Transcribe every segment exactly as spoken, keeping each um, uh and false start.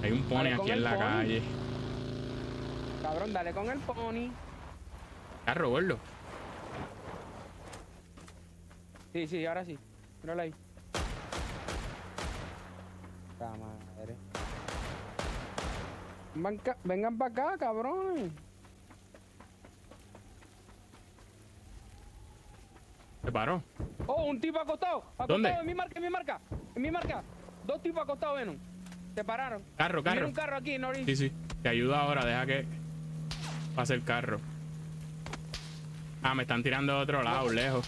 Hay un pony Dale con aquí en el la pony. calle. Cabrón, dale con el pony. Carro, gordo. Sí, sí, ahora sí. Míralo ahí. La madre. Vengan, ca- vengan para acá, cabrón. Se paró. Oh, un tipo acostado. Acostado ¿Dónde? en mi marca, en mi marca. En mi marca. Dos tipos acostados, Venom. Se pararon. Carro, Mira carro. un carro aquí, Norris. Sí, sí. Te ayudo ahora, deja que pase el carro. Ah, me están tirando de otro lado, lejos.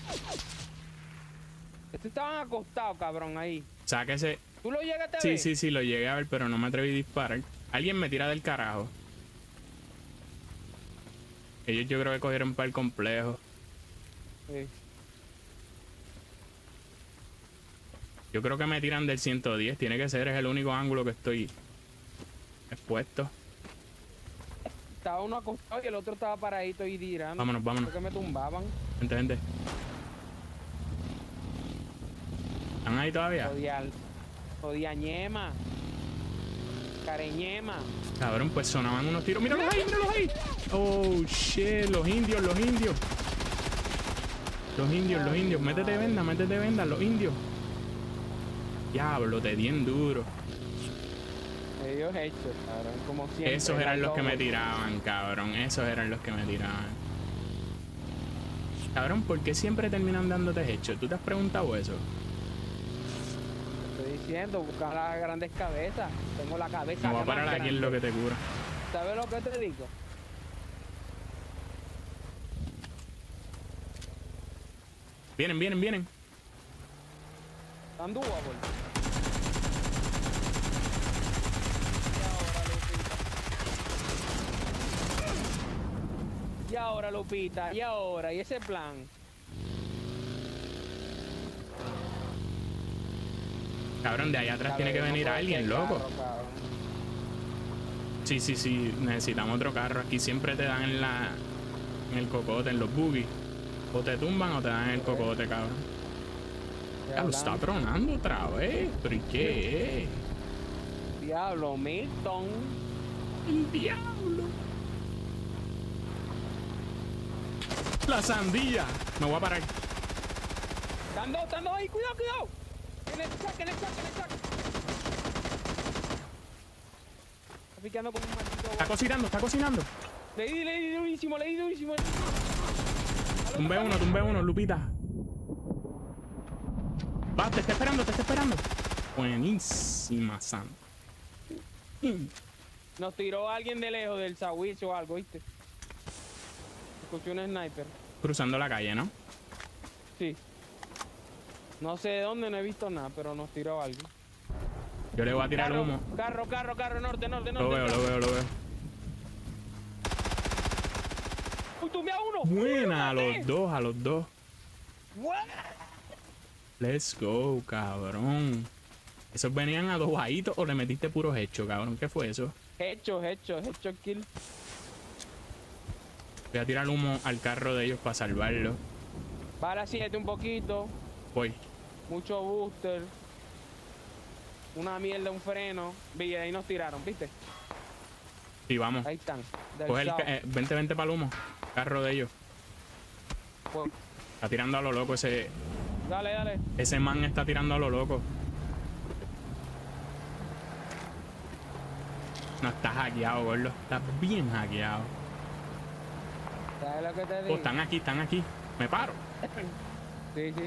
Estos estaban acostados, cabrón, ahí. Sáquese. ¿Tú lo llegaste a Sí, ver? sí, sí, lo llegué a ver, pero no me atreví a disparar. Alguien me tira del carajo. Ellos yo creo que cogieron para el complejo. Sí. Yo creo que me tiran del ciento diez. Tiene que ser, es el único ángulo que estoy expuesto. Estaba uno acostado y el otro estaba paradito y tirando. Vámonos, vámonos. Creo que me tumbaban. Gente, gente. ¿Están ahí todavía? Jodía, jodía ñema. Careñema. Cabrón, pues sonaban unos tiros. ¡Míralos ahí, míralos ahí! Oh, shit, los indios, los indios. Los indios, los indios. Métete venda, métete venda, los indios. Diablo, te di en duro. Ellos hechos, cabrón, como siempre. Esos eran los que me doble. tiraban, cabrón. Esos eran los que me tiraban. Cabrón, ¿por qué siempre terminan dándote hecho? ¿Tú te has preguntado eso? Te estoy diciendo, busca las grandes cabezas. Tengo la cabeza. Me voy a que más parar aquí en grande. lo que te cura. ¿Sabes lo que te digo? Vienen, vienen, vienen. Dando wobble. Y ahora, Lupita, y ahora, y ese plan. Cabrón, de allá atrás tiene que venir alguien, loco. Sí, sí, sí, necesitamos otro carro. Aquí siempre te dan en la en el cocote, en los buggies. O te tumban o te dan en el cocote, cabrón. Ya lo está tronando otra vez. ¿Pero y qué? Diablo, Milton. El diablo. La sandía. Me voy a parar. Están dos, están dos ahí, cuidado, cuidado. En el sac, en el sac, en el sac. Está picando como un maldito. Está cocinando, está cocinando. Le di, le di durísimo, le di durísimo. Tumbé uno, tumbé uno, Lupita. Va, te está esperando, te está esperando. Buenísima, Sam. Nos tiró alguien de lejos del Sawich o algo, ¿viste? Escuché un sniper. Cruzando la calle, ¿no? Sí. No sé de dónde, no he visto nada, pero nos tiró alguien. Yo le voy a tirar Carro, humo. carro, carro, carro, norte, norte, Lo norte. veo, lo veo, lo veo. ¡Uy, tumbé a uno! Buena, a ¡Uy, lo maté! los dos, a los dos. Buena. Let's go, cabrón. ¿Esos venían adobaditos o le metiste puros hechos, cabrón? ¿Qué fue eso? Hecho, hecho, hecho kill. Voy a tirar humo al carro de ellos para salvarlo. Para siete un poquito. Voy. Mucho booster. Una mierda, un freno. Vi, ahí nos tiraron, ¿viste? Sí, vamos. Ahí están. Del Coge el south. ca- eh, vente, vente para el humo. Carro de ellos. Pues, Está tirando a lo loco ese. dale, dale. Ese man está tirando a lo loco. No, está hackeado, gordo. Está bien hackeado. ¿Sabes lo que te Oh, digo? están aquí, están aquí. Me paro. Sí, sí.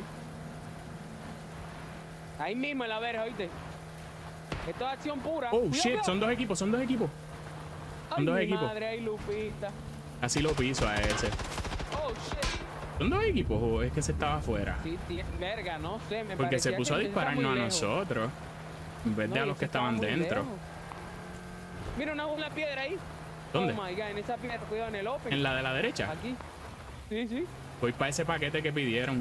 Ahí mismo en la verja, ¿oíste? Esto es acción pura. Oh, Cuidado, shit. cuidado. Son dos equipos, son dos equipos. Ay, dos mi equipos. madre, ay, Lupita. Casi lo piso a ese. Oh, shit. ¿Son dos equipos o es que se estaba afuera? Sí, tí- verga, no sé. Me Porque se parecía puso a que está dispararnos muy a lejos. nosotros. En vez de No, a y los ese que estaba estaban muy dentro. lejos. Mira una, una piedra ahí. ¿Dónde? Oh my god, en esa piedra, cuidado, en el open. En la de la derecha. Aquí. Sí, sí. Voy para ese paquete que pidieron.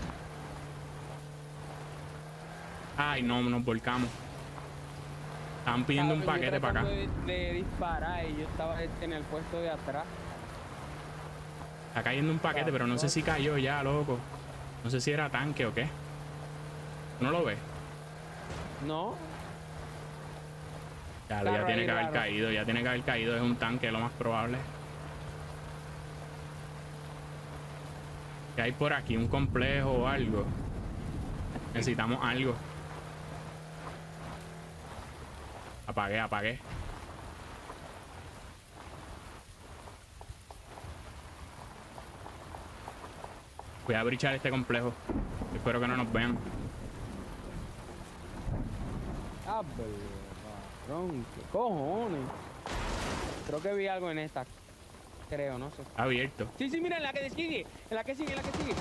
Ay, no, nos volcamos. Estaban pidiendo un Cabrón, yo paquete para acá. tratando De, de disparar y yo estaba en el puesto de atrás. Está cayendo un paquete, pero no sé si cayó ya, loco. No sé si era tanque o qué. ¿Tú no lo ves? No. Ya, ya Carro tiene ahí que haber raro. caído, ya tiene que haber caído. Es un tanque, lo más probable. ¿Qué hay por aquí? ¿Un complejo o algo? Necesitamos algo. Apagué, apagué. Voy a brichar este complejo. Espero que no nos vean. Ah, pero, cabrón, qué cojones. Creo que vi algo en esta. Creo, no sé. Está abierto. Sí, sí, mira, en la que sigue. En la que sigue, en la que sigue.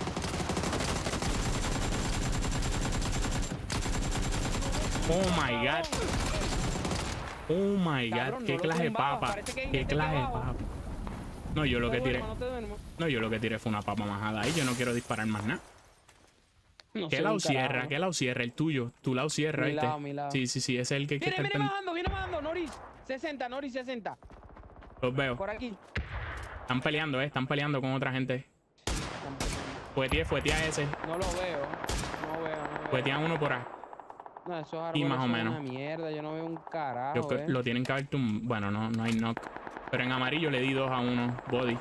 Oh my god. Oh my god. Cabrón, Qué no lo clase de tumbaba, papa. parece que hay Qué gente clase de aquí abajo. papa. No, yo lo No que te tiré. duermas, no te duermas. No, yo lo que tiré fue una papa majada ahí. Yo no quiero disparar más nada. No ¿Qué sé lado un carajo, cierra? ¿no? ¿Qué lado cierra? El tuyo. Tu lado cierra, Mi ¿viste? lado, mi lado. Sí, sí, sí. Ese es el que hay que Viene, estar viene pen- bajando, viene bajando, Noris. sesenta, Noris sesenta. Los veo. Por aquí. Están peleando, eh. Están peleando con otra gente. Fuetea, fuetea a ese. No lo veo. No veo, no veo. Fuetea uno por ahí. No, esos Y árboles más o son menos. una mierda, yo no veo un carajo, Yo creo- eh. lo tienen que haber tum... Bueno, no, no hay knock. Pero en amarillo le di dos a uno. Body.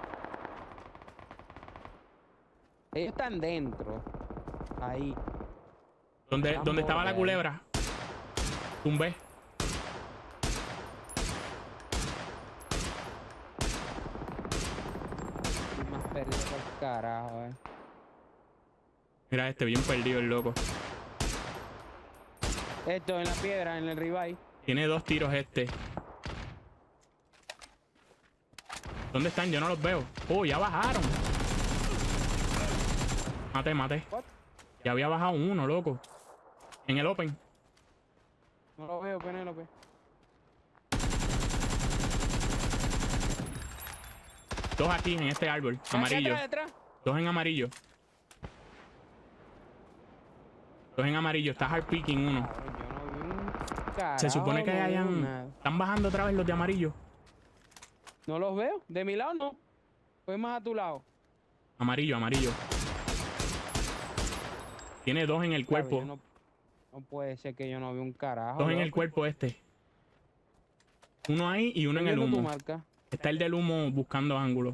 Ellos están dentro. Ahí. ¿Dónde, Están ¿dónde estaba la borde ahí. culebra? Tumbé. Estoy más perdido que el carajo, eh. Mira este, bien perdido el loco. Esto en la piedra, en el ribeye. Tiene dos tiros este. ¿Dónde están? Yo no los veo. Oh, ya bajaron. Mate, mate. What? Ya había bajado uno, loco. En el open. No lo veo, Penélope. Dos aquí en este árbol. Aquí Amarillo. atrás, detrás. Dos en amarillo. Dos en amarillo. Está hard picking uno. Cabrón, yo no vi un carajo, Se supone que no veo hayan... nada. Están bajando otra vez los de amarillo. No los veo. De mi lado no. Voy más a tu lado. Amarillo, amarillo. Tiene dos en el Claro, cuerpo. yo no, no puede ser que yo no vea un carajo. Dos en el loco. cuerpo este. Uno ahí y uno en Estoy el viendo tu humo. marca. Está el del humo buscando ángulo.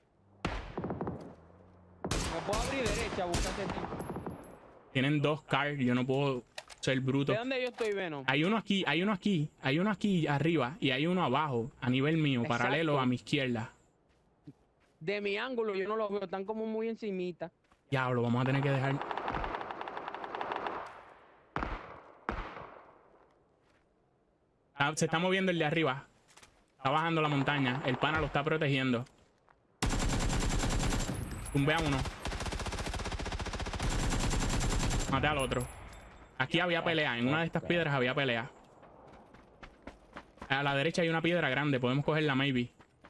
Me puedo abrir derecha, buscarte ti. Tienen dos cars. Yo no puedo ser bruto. ¿De dónde yo estoy, Venom? Hay uno aquí, hay uno aquí, hay uno aquí arriba y hay uno abajo, a nivel mío, Exacto. paralelo a mi izquierda. De mi ángulo yo no los veo, están como muy encimita. Diablo, vamos a tener que dejar. Ah, se está moviendo el de arriba. Está bajando la montaña. El pana lo está protegiendo. Tumbé a uno. Maté al otro. Aquí había pelea. En una de estas piedras había pelea. A la derecha hay una piedra grande. Podemos cogerla, maybe.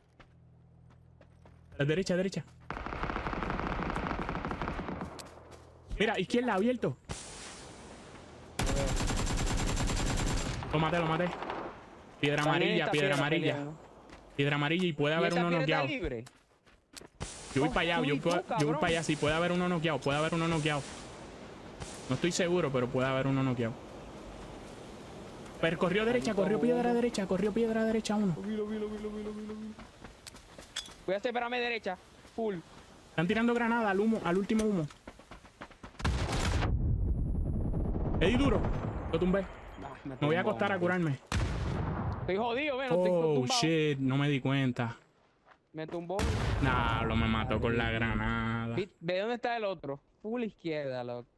A la derecha, derecha. Mira, izquierda, abierto. Lo maté, lo maté. Piedra Están en amarilla, esta piedra piedra amarilla. peleando. Piedra amarilla y puede ¿Y haber esa uno piedra está noqueado. libre? Yo voy Oh, para allá, tú yo, y tú, puedo- yo voy cabrón. para allá, sí, puede haber uno noqueado, puede haber uno noqueado. No estoy seguro, pero puede haber uno noqueado. Pero corrió derecha, corrió piedra derecha, corrió piedra derecha uno. Voy a separarme derecha. Full. Están tirando granada al humo, al último humo. Le di duro, lo tumbé. Ah, Me voy a tumbó, acostar a marico. curarme. Estoy jodido, ven, estoy Oh tumbado. shit, no me di cuenta. Me tumbó. Nah, lo me mató con la granada. Vi- Ve dónde está el otro. Full izquierda, loco.